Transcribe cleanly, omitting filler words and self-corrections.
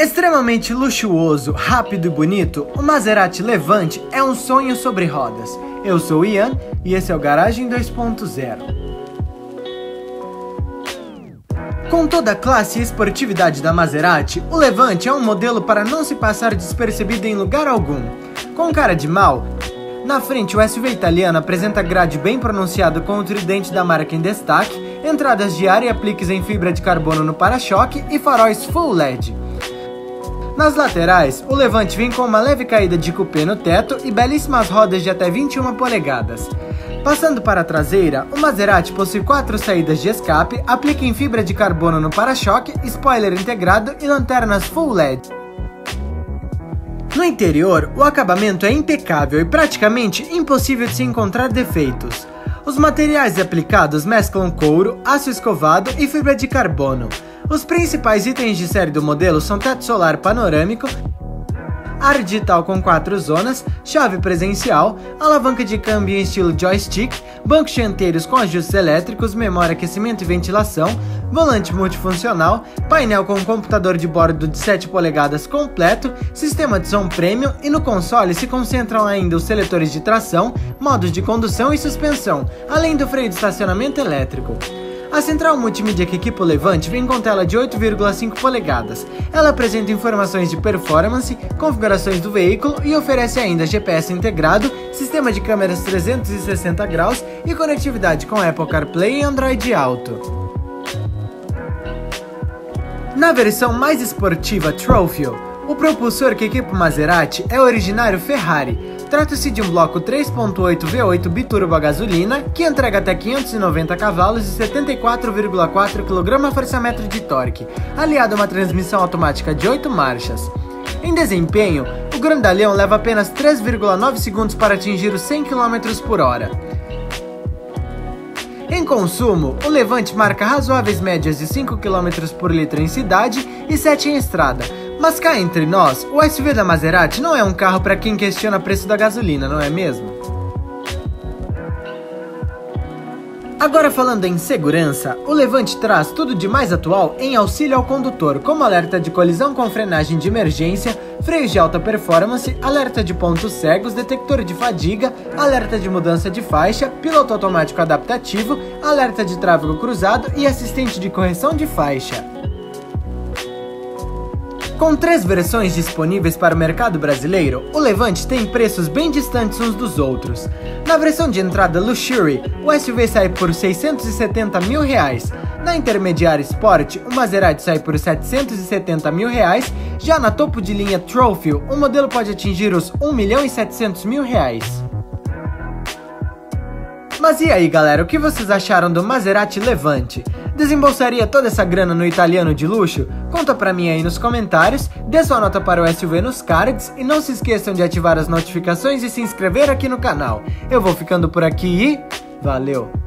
Extremamente luxuoso, rápido e bonito, o Maserati Levante é um sonho sobre rodas. Eu sou o Ian e esse é o Garagem 2.0. Com toda a classe e esportividade da Maserati, o Levante é um modelo para não se passar despercebido em lugar algum. Com cara de mal, na frente o SUV italiano apresenta grade bem pronunciado com o tridente da marca em destaque, entradas de ar e apliques em fibra de carbono no para-choque e faróis full LED. Nas laterais, o Levante vem com uma leve caída de cupê no teto e belíssimas rodas de até 21 polegadas. Passando para a traseira, o Maserati possui 4 saídas de escape, aplique em fibra de carbono no para-choque, spoiler integrado e lanternas full LED. No interior, o acabamento é impecável e praticamente impossível de se encontrar defeitos. Os materiais aplicados mesclam couro, aço escovado e fibra de carbono. Os principais itens de série do modelo são teto solar panorâmico, ar digital com 4 zonas, chave presencial, alavanca de câmbio em estilo joystick, bancos dianteiros com ajustes elétricos, memória, aquecimento e ventilação, volante multifuncional, painel com computador de bordo de 7 polegadas completo, sistema de som premium e no console se concentram ainda os seletores de tração, modos de condução e suspensão, além do freio de estacionamento elétrico. A central multimídia que equipa o Levante vem com tela de 8,5 polegadas. Ela apresenta informações de performance, configurações do veículo e oferece ainda GPS integrado, sistema de câmeras 360 graus e conectividade com Apple CarPlay e Android Auto. Na versão mais esportiva Trophy, o propulsor que equipa o Maserati é o originário Ferrari. Trata-se de um bloco 3.8 V8 biturbo a gasolina, que entrega até 590 cavalos e 74,4 kgfm de torque, aliado a uma transmissão automática de 8 marchas. Em desempenho, o grandalhão leva apenas 3,9 segundos para atingir os 100 km por hora. Em consumo, o Levante marca razoáveis médias de 5 km por litro em cidade e 7 em estrada. Mas cá entre nós, o SUV da Maserati não é um carro para quem questiona o preço da gasolina, não é mesmo? Agora falando em segurança, o Levante traz tudo de mais atual em auxílio ao condutor, como alerta de colisão com frenagem de emergência, freios de alta performance, alerta de pontos cegos, detector de fadiga, alerta de mudança de faixa, piloto automático adaptativo, alerta de tráfego cruzado e assistente de correção de faixa. Com 3 versões disponíveis para o mercado brasileiro, o Levante tem preços bem distantes uns dos outros. Na versão de entrada Luxury, o SUV sai por R$ 670 mil. Na intermediária Sport, o Maserati sai por R$ 770 mil. Já na topo de linha Trophy, o modelo pode atingir os R$ 1.700.000. Mas e aí galera, o que vocês acharam do Maserati Levante? Desembolsaria toda essa grana no italiano de luxo? Conta pra mim aí nos comentários, dê sua nota para o SUV nos cards e não se esqueçam de ativar as notificações e se inscrever aqui no canal. Eu vou ficando por aqui e valeu!